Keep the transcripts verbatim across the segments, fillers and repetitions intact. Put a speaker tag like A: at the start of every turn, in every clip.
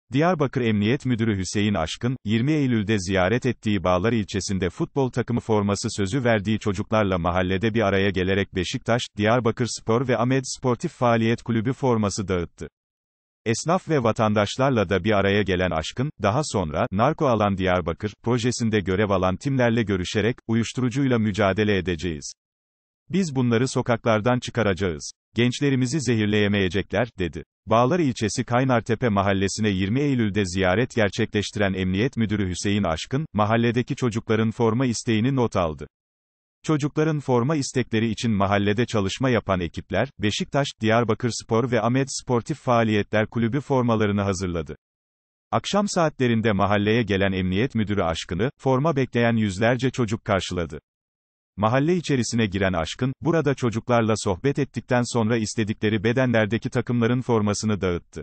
A: Diyarbakır Emniyet Müdürü Hüseyin Aşkın, yirmi Eylül'de ziyaret ettiği Bağlar ilçesinde futbol takımı forması sözü verdiği çocuklarla mahallede bir araya gelerek Beşiktaş, Diyarbakırspor ve Ahmet Sportif Faaliyet Kulübü forması dağıttı. Esnaf ve vatandaşlarla da bir araya gelen Aşkın, daha sonra, Narko Alan Diyarbakır, projesinde görev alan timlerle görüşerek, uyuşturucuyla mücadele edeceğiz. Biz bunları sokaklardan çıkaracağız. Gençlerimizi zehirleyemeyecekler, dedi. Bağlar ilçesi Kaynartepe mahallesine yirmi Eylül'de ziyaret gerçekleştiren Emniyet Müdürü Hüseyin Aşkın, mahalledeki çocukların forma isteğini not aldı. Çocukların forma istekleri için mahallede çalışma yapan ekipler, Beşiktaş, Diyarbakırspor ve Ahmet Sportif Faaliyetler Kulübü formalarını hazırladı. Akşam saatlerinde mahalleye gelen Emniyet Müdürü Aşkın'ı, forma bekleyen yüzlerce çocuk karşıladı. Mahalle içerisine giren Aşkın, burada çocuklarla sohbet ettikten sonra istedikleri bedenlerdeki takımların formasını dağıttı.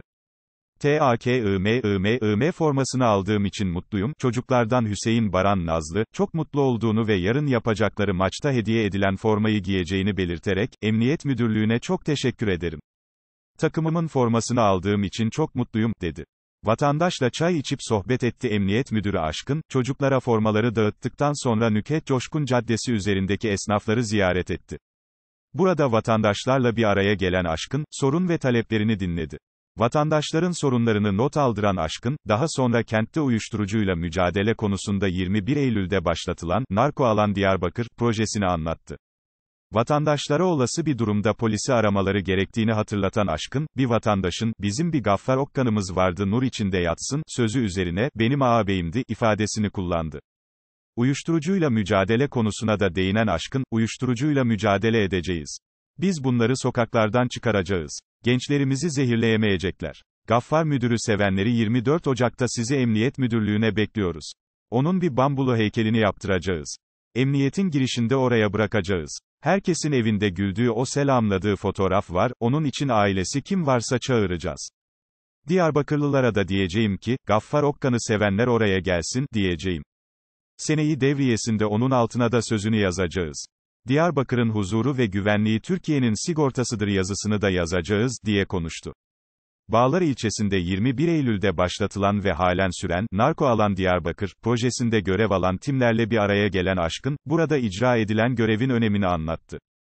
A: "TAKIMIMIM formasını aldığım için mutluyum, çocuklardan Hüseyin Baran Nazlı, çok mutlu olduğunu ve yarın yapacakları maçta hediye edilen formayı giyeceğini belirterek, Emniyet Müdürlüğü'ne çok teşekkür ederim. Takımımın formasını aldığım için çok mutluyum, dedi. Vatandaşla çay içip sohbet etti Emniyet Müdürü Aşkın, çocuklara formaları dağıttıktan sonra Nükhet Coşkun Caddesi üzerindeki esnafları ziyaret etti. Burada vatandaşlarla bir araya gelen Aşkın, sorun ve taleplerini dinledi. Vatandaşların sorunlarını not aldıran Aşkın, daha sonra kentte uyuşturucuyla mücadele konusunda yirmi bir Eylül'de başlatılan, Narko Alan Diyarbakır, projesini anlattı. Vatandaşlara olası bir durumda polisi aramaları gerektiğini hatırlatan Aşkın, bir vatandaşın, bizim bir Gaffar Okkan'ımız vardı nur içinde yatsın, sözü üzerine, benim ağabeyimdi, ifadesini kullandı. Uyuşturucuyla mücadele konusuna da değinen Aşkın, uyuşturucuyla mücadele edeceğiz. Biz bunları sokaklardan çıkaracağız. Gençlerimizi zehirleyemeyecekler. Gaffar Müdürü sevenleri yirmi dört Ocak'ta sizi Emniyet Müdürlüğü'ne bekliyoruz. Onun bir bambulu heykelini yaptıracağız. Emniyetin girişinde oraya bırakacağız. Herkesin evinde güldüğü o selamladığı fotoğraf var, onun için ailesi kim varsa çağıracağız. Diyarbakırlılara da diyeceğim ki, Gaffar Okkan'ı sevenler oraya gelsin, diyeceğim. Seneyi devriyesinde onun altına da sözünü yazacağız. Diyarbakır'ın huzuru ve güvenliği Türkiye'nin sigortasıdır yazısını da yazacağız, diye konuştu. Bağlar ilçesinde yirmi bir Eylül'de başlatılan ve halen süren, Narko Alan Diyarbakır, projesinde görev alan timlerle bir araya gelen Aşkın, burada icra edilen görevin önemini anlattı.